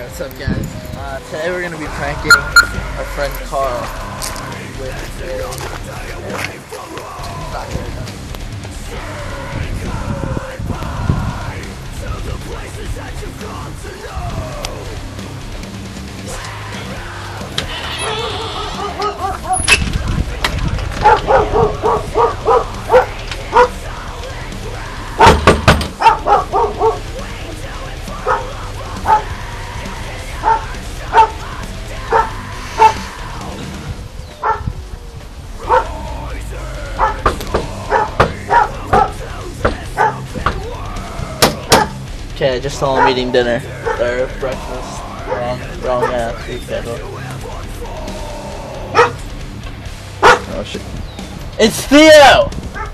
What's up, guys? Today we're gonna be pranking our friend Carl with Okay, I just saw him eating dinner. Or breakfast. Wrong food schedule. Oh shit. It's Theo!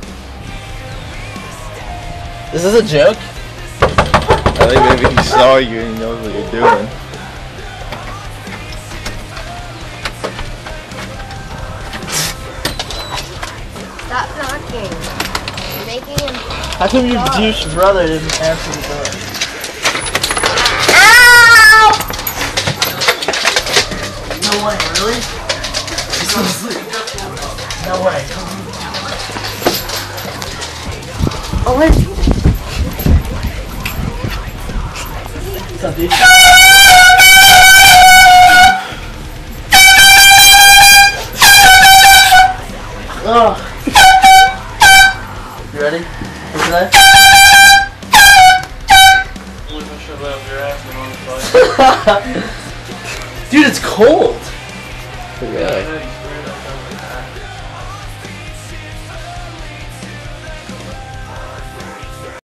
Is this a joke? I think maybe he saw you and he knows what you're doing. Stop knocking. You're making him. How come your douche brother didn't answer the door? Ow! No way, really? He's still asleep. No way. Oh wait. What's up, dude? Oh. You ready for today? Dude, it's cold. Yeah.